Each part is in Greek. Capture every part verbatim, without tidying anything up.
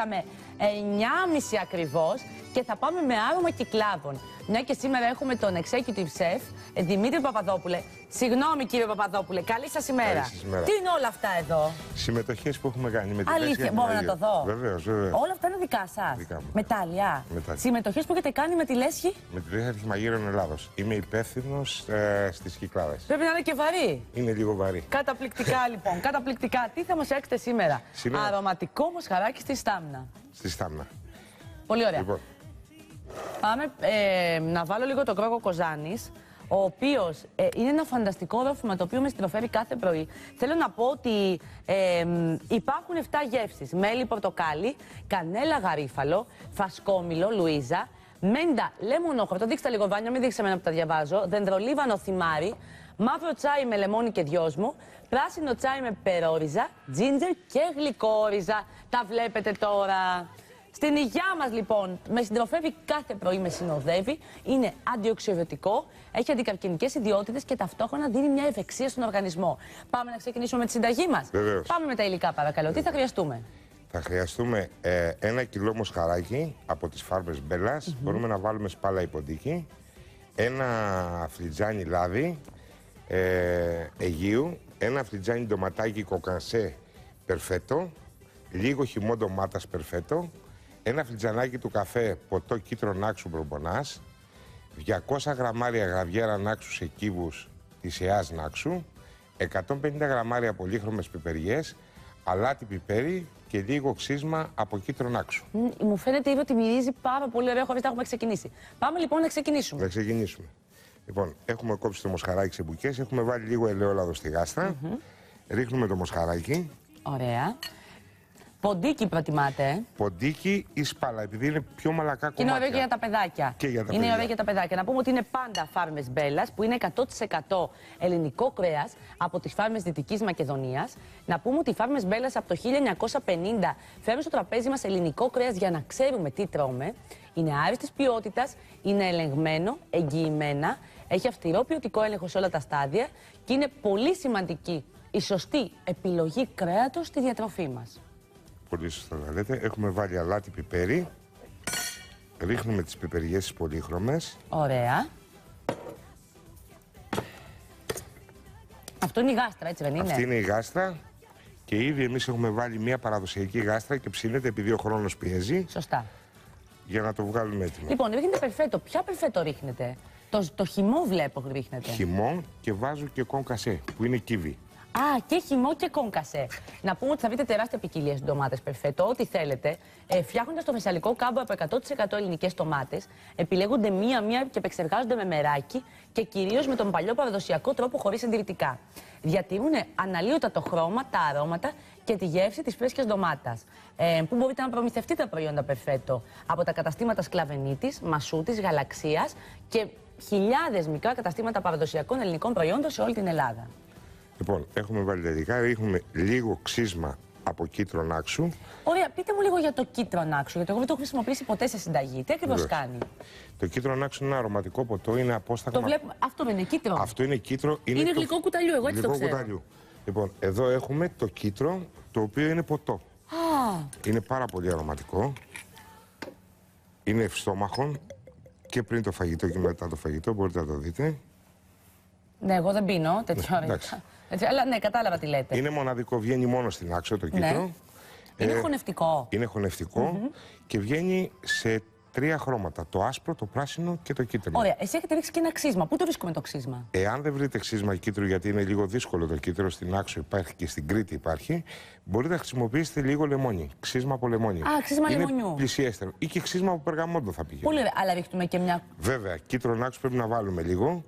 είπαμε εννιά και μισή ακριβώς και θα πάμε με άρωμα κυκλάδων. Μια και σήμερα έχουμε τον executive chef Δημήτρη Παπαδόπουλε. Συγγνώμη κύριε Παπαδόπουλε, καλή σας ημέρα. Καλή σας ημέρα. Τι είναι όλα αυτά εδώ? Συμμετοχές που έχουμε κάνει με την Αλήθεια, μπορώ να το δω? Βεβαίως, βεβαίως. Όλα αυτά είναι δικά σας? Δικά μου. Μετάλλια. Μετάλλια. Συμμετοχές που έχετε κάνει με τη Λέσχη? Με τη Λέσχη Αρχιμαγείρων Ελλάδος. Είμαι υπεύθυνος ε, στις Κυκλάδες. Πρέπει να είναι και βαρύ. Είναι λίγο βαρύ. Καταπληκτικά λοιπόν, καταπληκτικά. Τι θα μας έξετε σήμερα? Σήμερα... Αρωματικό μοσχαράκι στη Στάμνα. Στη Στάμνα. Πολύ ωραία. Λοιπόν. Πάμε ε, να βάλω λίγο το κρόκο Κοζάνης, ο οποίος ε, είναι ένα φανταστικό ρόφημα το οποίο με συντροφεύει κάθε πρωί. Θέλω να πω ότι ε, υπάρχουν εφτά γεύσεις. Μέλι πορτοκάλι, κανέλα γαρίφαλο, φασκόμηλο, Λουίζα, μέντα λεμονόχορτο, δείξτε λίγο Βάνια, μην δείξτε εμένα που τα διαβάζω, δεντρολίβανο θυμάρι, μαύρο τσάι με λεμόνι και δυόσμο, πράσινο τσάι με περόριζα, τζίντζερ και γλυκόριζα. Τα βλέπετε τώρα. Στην υγειά μας λοιπόν, με συντροφεύει κάθε πρωί, με συνοδεύει, είναι αντιοξυδοτικό, έχει αντικαρκινικές ιδιότητες και ταυτόχρονα δίνει μια ευεξία στον οργανισμό. Πάμε να ξεκινήσουμε με τη συνταγή μας. Βεβαίως. Πάμε με τα υλικά παρακαλώ. Τι θα χρειαστούμε? Θα χρειαστούμε ε, ένα κιλό μοσχαράκι από τις φάρμες Μπέλλας. Mm-hmm. Μπορούμε να βάλουμε σπάλα ή ποντίκι. Ένα φλιτζάνι λάδι ε, Αιγείου. Ένα φλιτζάνι ντοματάκι κοκανσέ περφέτο. Λίγο χυμό ντομάτας περφέτο. Ένα φλιτζανάκι του καφέ ποτό κίτρων άξου μπρομπονάς, διακόσια γραμμάρια γραβιέρα νάξου σε κύβους της ΕΑΣ νάξου, εκατόν πενήντα γραμμάρια πολύχρωμες πιπεριές, αλάτι πιπέρι και λίγο ξύσμα από κίτρων άξου. Mm, μου φαίνεται ήδη ότι μυρίζει πάρα πολύ ωραία χωρίς να έχουμε ξεκινήσει. Πάμε λοιπόν να ξεκινήσουμε. Να ξεκινήσουμε. Λοιπόν, έχουμε κόψει το μοσχαράκι σε μπουκές, έχουμε βάλει λίγο ελαιόλαδο στη γάστρα, mm-hmm. ρίχνουμε το μοσχαράκι. Ωραία. Ποντίκι προτιμάτε? Ποντίκι ή σπάλα, επειδή είναι πιο μαλακά κομμάτια. Και είναι ωραίο και για τα παιδάκια. Και για τα είναι παιδιά. ωραίο για τα παιδάκια. Να πούμε ότι είναι πάντα φάρμες Μπέλλας, που είναι εκατό τοις εκατό ελληνικό κρέας από τις φάρμες Δυτικής Μακεδονίας. Να πούμε ότι οι φάρμες Μπέλλας από το χίλια εννιακόσια πενήντα φέρνουν στο τραπέζι μας ελληνικό κρέας για να ξέρουμε τι τρώμε. Είναι άριστης ποιότητας, είναι ελεγμένο, εγγυημένα, έχει αυστηρό ποιοτικό έλεγχο σε όλα τα στάδια και είναι πολύ σημαντική η σωστή επιλογή κρέατος στη διατροφή μας. Πολύ σωστά τα λέτε. Έχουμε βάλει αλάτι πιπέρι. Ρίχνουμε τις πιπεριές τις πολύχρωμες. Ωραία. Αυτό είναι η γάστρα, έτσι δεν είναι? Αυτή είναι η γάστρα. Και ήδη εμείς έχουμε βάλει μια παραδοσιακή γάστρα και ψήνεται επειδή ο χρόνος πιέζει. Σωστά. Για να το βγάλουμε έτοιμο. Λοιπόν, ρίχνετε περφέτο. Ποια περφέτο ρίχνετε? Το, το χυμό βλέπω ρίχνετε. Χυμό και βάζω και κονκασέ που είναι κύβι. Α, και χυμό και κονκασέ. Να πούμε ότι θα βρείτε τεράστια ποικιλία στις ντομάτες περφέτο, ό,τι θέλετε. Ε, Φτιάχνοντας το Θεσσαλικό κάμπο από εκατό τοις εκατό ελληνικές ντομάτες, επιλέγονται μία-μία και επεξεργάζονται με μεράκι και κυρίως με τον παλιό παραδοσιακό τρόπο χωρίς συντηρητικά. Διατηρούν αναλύωτα το χρώμα, τα αρώματα και τη γεύση της φρέσκιας ντομάτας. Ε, που μπορείτε να προμηθευτείτε τα προϊόντα περφέτο από τα καταστήματα Σκλαβενίτης, Μασούτης, Γαλαξίας και χιλιάδες μικρά καταστήματα παραδοσιακών ελληνικών προϊόντων σε όλη την Ελλάδα. Λοιπόν, έχουμε βάλει τα υλικά, ρίχνουμε λίγο ξύσμα από κίτρον άξου. Ωραία, πείτε μου λίγο για το κίτρον άξου, γιατί εγώ δεν το έχω χρησιμοποιήσει ποτέ σε συνταγή. Τι ακριβώς κάνει? Το κίτρον άξου είναι ένα αρωματικό ποτό, είναι απόσταγμα. Το βλέπουμε. Αυτό δεν είναι κίτρο? Αυτό είναι κίτρο. Είναι, είναι το... γλυκό κουταλιού, εγώ έτσι το ξέρω. Κουταλιού. Λοιπόν, εδώ έχουμε το κίτρο, το οποίο είναι ποτό. Α. Είναι πάρα πολύ αρωματικό. Είναι ευστόμαχο και πριν το φαγητό και μετά το φαγητό, μπορείτε να το δείτε. Ναι, εγώ δεν πίνω τέτοια ώρα. Έτσι, αλλά ναι, κατάλαβα τι λέτε. Είναι μοναδικό, βγαίνει μόνο στην άξο το κίτρο. Ναι. Είναι ε, χωνευτικό. Είναι χωνευτικό mm-hmm. και βγαίνει σε τρία χρώματα. Το άσπρο, το πράσινο και το κίτρινο. Ωραία, εσύ έχετε ρίξει και ένα ξύσμα. Πού το βρίσκουμε το ξύσμα? Εάν δεν βρείτε ξύσμα κίτρου, γιατί είναι λίγο δύσκολο το κίτρο, στην άξο υπάρχει και στην Κρήτη υπάρχει, μπορείτε να χρησιμοποιήσετε λίγο λεμόνι. Ξύσμα από λεμόνι. Α, ξύσμα είναι λεμονιού. Πλησιέστερο. Ή και ξύσμα από περγαμόντο θα πηγαίνει. Πολύ ωραία, αλλά ρίχνουμε και μια. Βέβαια, κίτρον άξο πρέπει να βάλουμε λίγο.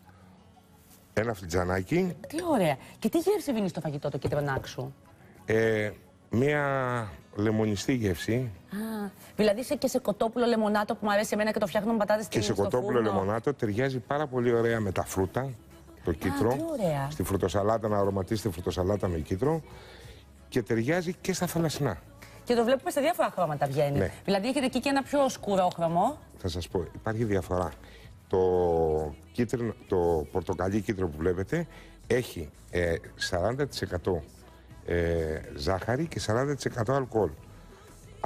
Ένα φλιτζανάκι. Τι ωραία. Και τι γεύση δίνει στο φαγητό το κίτρον άξου? Ε, μία λεμονιστή γεύση. Α, δηλαδή σε, και σε κοτόπουλο λεμονάτο που μου αρέσει εμένα και το φτιάχνω με πατάτες και σε κοτόπουλο λεμονάτο ταιριάζει πάρα πολύ ωραία με τα φρούτα. Το κίτρο. Α, τι ωραία. Στη φρουτοσαλάτα, να αρωματίσετε φρουτοσαλάτα με κίτρο. Και ταιριάζει και στα θαλασσινά. Και το βλέπουμε σε διάφορα χρώματα βγαίνει. Ναι. Δηλαδή έχετε εκεί και ένα πιο σκουρόχρωμο. Θα σας πω, υπάρχει διαφορά. Το, κίτρινο, το πορτοκαλί κίτρο που βλέπετε έχει ε, σαράντα τοις εκατό ε, ζάχαρη και σαράντα τοις εκατό αλκοόλ.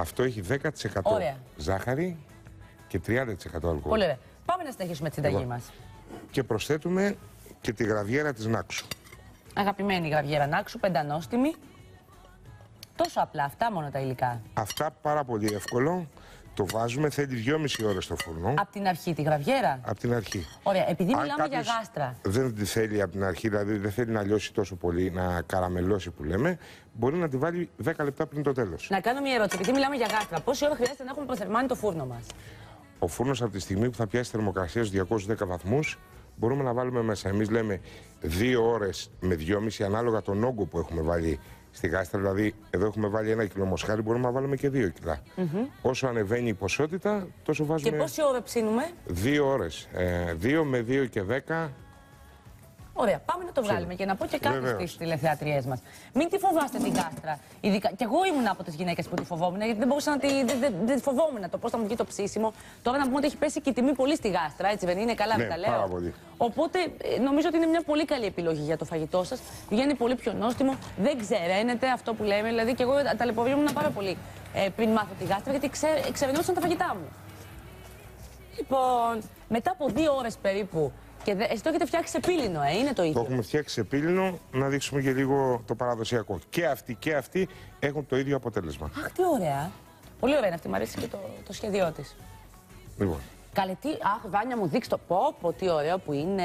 Αυτό έχει δέκα τοις εκατό Ωραία. ζάχαρη και τριάντα τοις εκατό αλκοόλ. Πολύ ωραία. Πάμε να συνεχίσουμε τη συνταγή μας. Και προσθέτουμε και τη γραβιέρα της Νάξου. Αγαπημένη γραβιέρα Νάξου, πεντανόστιμη. Τόσο απλά, αυτά μόνο τα υλικά. Αυτά πάρα πολύ εύκολο. Το βάζουμε, θέλει δυόμιση ώρες στο φούρνο. Από την αρχή τη γραβιέρα. Από την αρχή. Ωραία, επειδή Αν μιλάμε για κάποιος γάστρα. δεν τη θέλει από την αρχή, δηλαδή δεν θέλει να λιώσει τόσο πολύ, να καραμελώσει που λέμε, μπορεί να τη βάλει δέκα λεπτά πριν το τέλος. Να κάνω μια ερώτηση, επειδή μιλάμε για γάστρα, πόση ώρα χρειάζεται να έχουμε προθερμάνει το φούρνο μας? Ο φούρνος από τη στιγμή που θα πιάσει θερμοκρασία στους διακόσιους δέκα βαθμούς, μπορούμε να βάλουμε μέσα. Εμείς λέμε δύο ώρες με δυόμιση ανάλογα τον όγκο που έχουμε βάλει στη γάστρα. Δηλαδή, εδώ έχουμε βάλει ένα κιλό μοσχάρι, μπορούμε να βάλουμε και δύο κιλά. Mm-hmm. Όσο ανεβαίνει η ποσότητα, τόσο βάζουμε. Και πόση ώρα ψήνουμε? Δύο ώρες. Ε, δύο με δύο και δέκα. Ωραία, πάμε να το βγάλουμε και να πω και κάτι στις τηλεθεατριές μας. Μην τη φοβάστε την γάστρα. Ειδικά, και εγώ ήμουν από τις γυναίκες που τη φοβόμουν, γιατί δεν μπορούσα να τη. Δεν, δεν, δεν φοβόμουν το πώς θα μου βγει το ψήσιμο. Τώρα να πούμε ότι έχει πέσει και η τιμή πολύ στη γάστρα, έτσι δεν είναι? Καλά, ναι, δεν τα λέω. Πάρα πολύ. Οπότε νομίζω ότι είναι μια πολύ καλή επιλογή για το φαγητό σας. Βγαίνει πολύ πιο νόστιμο, δεν ξεραίνεται αυτό που λέμε. Δηλαδή και εγώ ταλαιπωριόμουν πάρα πολύ ε, πριν μάθω τη γάστρα, γιατί ξε, ξεραινούσαν τα φαγητά μου. Λοιπόν, μετά από δύο ώρες περίπου. Και δε, εσύ το έχετε φτιάξει σε πύλινο, ε, είναι το ίδιο? Το έχουμε φτιάξει σε πύλινο, να δείξουμε και λίγο το παραδοσιακό. Και αυτοί και αυτοί έχουν το ίδιο αποτέλεσμα. Αχ, τι ωραία. Πολύ ωραία είναι αυτή, μου αρέσει και το, το σχέδιό της. Λοιπόν. Καλέ, τι, αχ, Βάνια μου δείξει το πω, πω, τι ωραίο που είναι.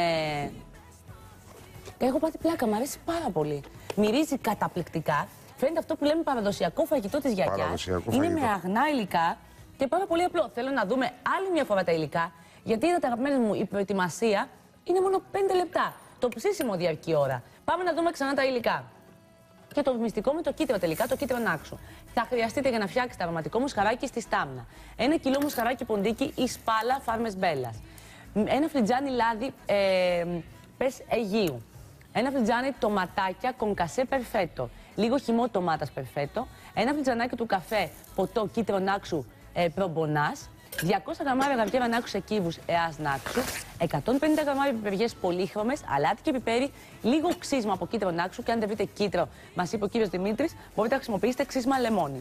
Έχω πάθει πλάκα, μου αρέσει πάρα πολύ. Μυρίζει καταπληκτικά. Φαίνεται αυτό που λέμε παραδοσιακό φαγητό της γιαγιάς. Είναι φαγητό. Με αγνά υλικά και πάρα πολύ απλό. Θέλω να δούμε άλλη μια φορά τα υλικά, γιατί είδατε, αγαπημένοι μου, η προετοιμασία είναι μόνο πέντε λεπτά. Το ψήσιμο διαρκεί ώρα. Πάμε να δούμε ξανά τα υλικά. Και το μυστικό με το κύτταρο τελικά, το κύτταρο Νάξου. Θα χρειαστείτε για να φτιάξετε αρωματικό μουσχαράκι στη στάμνα. Ένα κιλό μουσχαράκι ποντίκι ή σπάλα φάρμες μπέλας. Ένα φλιτζάνι λάδι ε, πες αιγείου. Ένα φλιτζάνι τοματάκια κονκασέ περφέτο. Λίγο χυμό ντομάτας περφέτο. Ένα φλιτζανάκι του καφέ ποτό κύτταρο Νάξου ε, προμπονάς. διακόσια γραμμάρια γραβιέρα Νάξου σε κύβους ΕΑΣ Νάξου, εκατόν πενήντα γραμμάρια πιπεριές πολύχρωμες, αλάτι και πιπέρι, λίγο ξύσμα από κύτταρο Νάξου. Και αν δεν βρείτε κύτταρο, μας είπε ο κύριος Δημήτρης, μπορείτε να χρησιμοποιήσετε ξύσμα λεμόνι.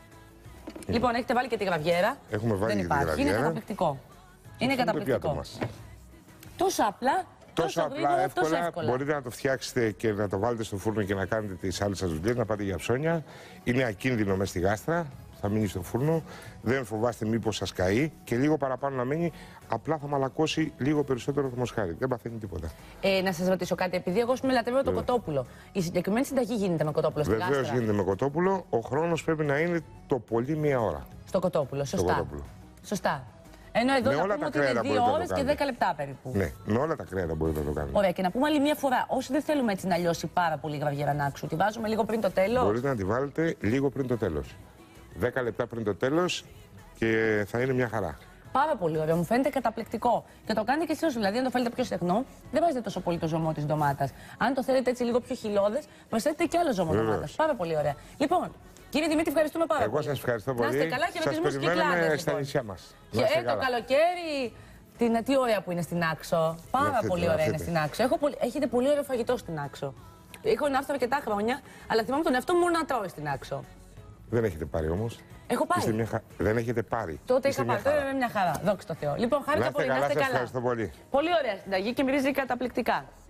Mm. Λοιπόν, έχετε βάλει και τη γραβιέρα. Έχουμε βάλει δεν και υπάρχει. τη γραβιέρα. Είναι καταπληκτικό. Είναι καταπληκτικό. Τόσο απλά. Τόσο, τόσο απλά, γρήγορα, εύκολα, τόσο εύκολα. Μπορείτε να το φτιάξετε και να το βάλετε στο φούρνο και να κάνετε τις άλλες σας δουλειές, να πάτε για ψώνια. Είναι ακίνδυνο μέσα στη γάστρα. Θα μείνει στο φούρνο, δεν φοβάστε μήπως σας καεί και λίγο παραπάνω να μείνει, απλά θα μαλακώσει λίγο περισσότερο το μοσχάρι. Δεν παθαίνει τίποτα. Ε, να σας ρωτήσω κάτι, επειδή εγώ με λατρεύω το κοτόπουλο. Η συγκεκριμένη συνταγή γίνεται με κοτόπουλο στη γάστρα? Βεβαίως γίνεται με κοτόπουλο. Ο χρόνος πρέπει να είναι το πολύ μία ώρα. Στο κοτόπουλο, σωστά. Στο κοτόπουλο. Σωστά. Ενώ εδώ με να όλα πούμε τα ότι είναι δύο ώρες το και δέκα λεπτά περίπου. Ναι, με όλα τα κρέατα μπορείτε να το κάνετε. Ωραία, και να πούμε άλλη μία φορά, όσοι δεν θέλουμε έτσι να λιώσει πάρα πολύ η γραβιέρα Νάξου, τη βάζουμε λίγο πριν το τέλος. Μπορείτε να τη βάλετε λίγο πριν το τέλος. δέκα λεπτά πριν το τέλος και θα είναι μια χαρά. Πάρα πολύ ωραίο, μου φαίνεται καταπληκτικό. Και το κάνετε και εσείς, δηλαδή, αν το θέλετε πιο στεγνό, δεν βάζετε τόσο πολύ το ζωμό της ντομάτας. Αν το θέλετε έτσι λίγο πιο χυλώδες, προσθέτετε και άλλο ζωμό ντομάτας. Πάρα πολύ ωραία. Λοιπόν, κύριε Δημήτρη, ευχαριστούμε πάρα Εγώ πολύ. Εγώ σας ευχαριστώ πολύ. Να είστε καλά και σας ρωτισμούς περιμένουμε στα νησιά μας. Και ε, το καλοκαίρι, την, τι ωραία που είναι στην Άξο. Πάρα πολύ ωραία είναι στην Άξο. Έχω, έχετε πολύ ωραίο φαγητό στην Άξο. Έχω να έρθω αρκετά χρόνια, αλλά θυμάμαι τον εαυτό μου μόνο να τρώω στην Άξο. Δεν έχετε πάρει όμως. Έχω πάρει. Μια χα... Δεν έχετε πάρει. Τότε είχα πάρει. Τώρα είναι μια χαρά. Δόξα τω Θεώ. Λοιπόν, χάρηκα πολύ. Να είστε καλά. Ευχαριστώ πολύ. Πολύ ωραία συνταγή και μυρίζει καταπληκτικά.